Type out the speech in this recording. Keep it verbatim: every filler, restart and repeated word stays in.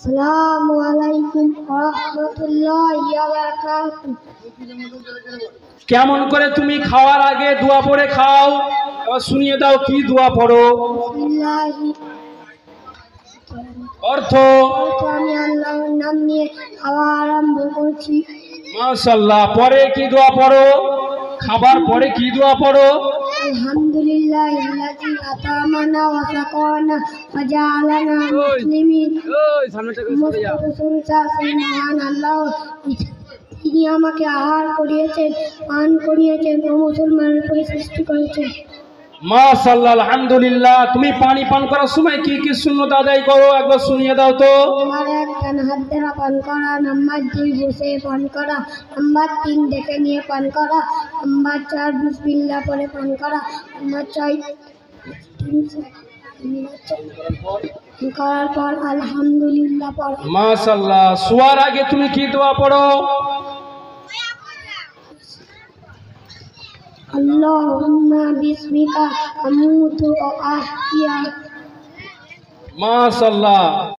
আসসালামু আলাইকুম ওয়া রাহমাতুল্লাহি ওয়া বারাকাতুহু। কেমন করে তুমি খাওয়ার আগে দোয়া পড়ে খাও? এবার শুনিয়ে দাও কি দোয়া পড়ো। বিসমিল্লাহি অর্থ? অর্থ আমি আল্লাহর নাম নিয়ে খাওয়া আরম্ভ করছি। মাশাআল্লাহ। পরে কি দোয়া পড়ো? খাবার পরে কি দোয়া পড়ো? আলহামদুলিল্লাহিল্লাযী আতামানা ওয়া সাকানা ওয়া জাআলানা মুসলিমিন। সুবহানাল্লাহ, তিনি আমাকে আহার করিয়েছেন, পান করিয়েছেন ও মুসলমানের উপরে সৃষ্টি করেছেন। মাশাআল্লাহ, আলহামদুলিল্লাহ। তুমি পানি পান করার সময় কি কি সুন্নাত আদায় করো একবার শুনিয়ে দাও তো। নাম্বার এক, ডান হাত দ্বারা পান করা। নাম্বার দুই, বসে পান করা। নাম্বার তিন, দেখে নিয়ে পান করা। নাম্বার চার, বিসমিল্লাহ পরে পান করা। নাম্বার ছয়, করার পর আলহামদুলিল্লাহ পড়া। মাশাআল্লাহ। শোয়ার আগে তুমি কি দোয়া পড়ো? আল্লাহুম্মা বিসমিকা আমুতু ওয়া আহইয়া। মাশাআল্লাহ।